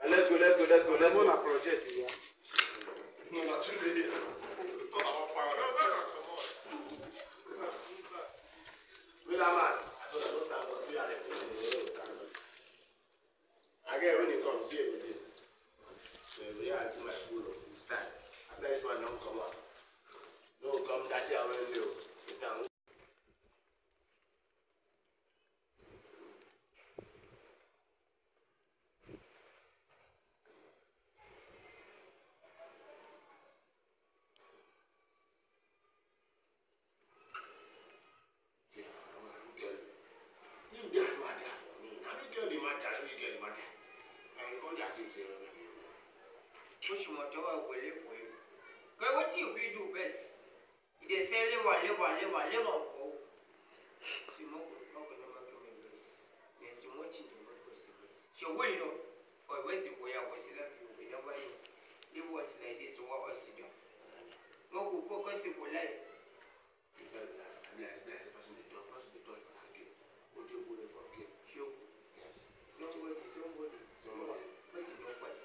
Let's go. Let's go. Project, yeah. No, not today. Wait, man. I thought I don't stand up. See, I again, when it comes, see everything. So, every day I do my school this time. After this one, don't come out. No, come that day, I will know. This time. Push your motor away. What do you do best? They say, live. See, no, best. Yes, you watching the work was the best. So, we know, or where's the way I was left you with nobody. It was like this, what was it? No, who focus it for life. Sure. Yes. Somebody. What's it?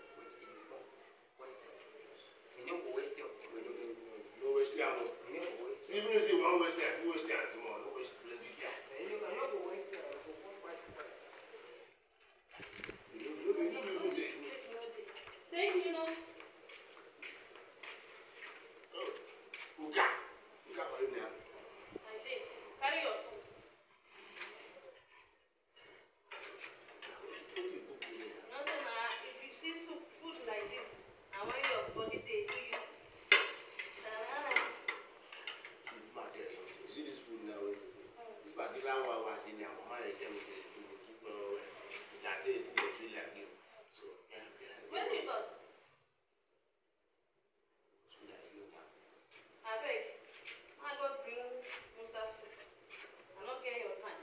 No waste. No waste. Even if you want waste, you waste some more. No waste. Thank you, no. I did. Carry your son. No, sir, if you see food like this, and when your body they do you. You see this food now? This particular one was in there. One of them is food. It's not saying food is really like you. So, yeah. Where do you got? I beg. I go bring Musa food. I'm not getting your time.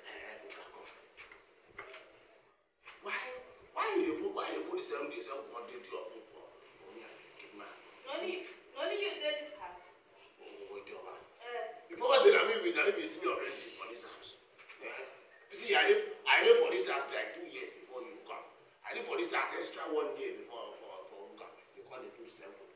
Why you put the same day, some quantity of food for me? Only you did this house. Before I say that maybe see me already for this house. You see, I live for this house like 2 years before you come. I live for this house extra 1 day before you come. You can't put the same food.